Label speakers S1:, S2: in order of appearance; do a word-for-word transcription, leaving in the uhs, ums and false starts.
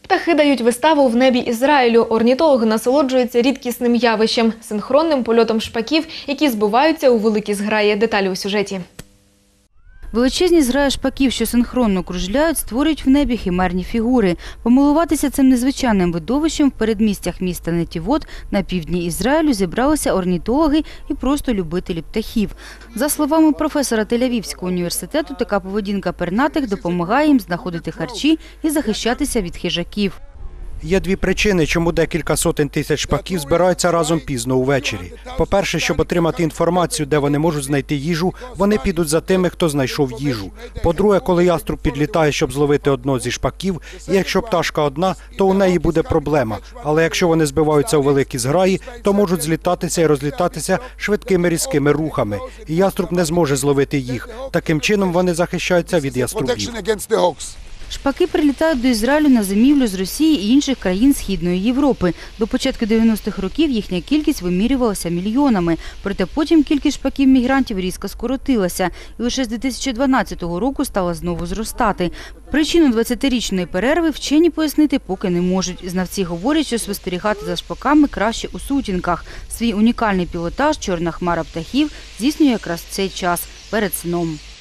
S1: Птахи дають виставу в небі Ізраїлю. Орнітологи насолоджуються рідкісним явищем – синхронним польотом шпаків, які збиваються у великі зграї. Деталі у сюжеті.
S2: Величезні зграї шпаків, що синхронно кружляють, створюють в небі химерні фігури. Помилуватися цим незвичайним видовищем в передмістях міста Нетівот на півдні Ізраїлю зібралися орнітологи і просто любителі птахів. За словами професора Тель-Авівського університету, така поведінка пернатих допомагає їм знаходити харчі і захищатися від хижаків.
S3: Є дві причини, чому декілька сотень тисяч шпаків збираються разом пізно увечері. По-перше, щоб отримати інформацію, де вони можуть знайти їжу, вони підуть за тими, хто знайшов їжу. По-друге, коли яструб підлітає, щоб зловити одного зі шпаків, і якщо пташка одна, то у неї буде проблема. Але якщо вони збиваються у великі зграї, то можуть злітатися і розлітатися швидкими різкими рухами. І яструб не зможе зловити їх. Таким чином вони захищаються від яструбів.
S2: Шпаки прилітають до Ізраїлю на зимівлю з Росії і інших країн Східної Європи. До початку дев'яностих років їхня кількість вимірювалася мільйонами. Проте потім кількість шпаків-мігрантів різко скоротилася. І лише з дві тисячі дванадцятого року стала знову зростати. Причину двадцятирічної перерви вчені пояснити поки не можуть. Знавці говорять, що спостерігати за шпаками краще у сутінках. Свій унікальний пілотаж «Чорна хмара птахів» здійснює якраз в цей час – перед сном.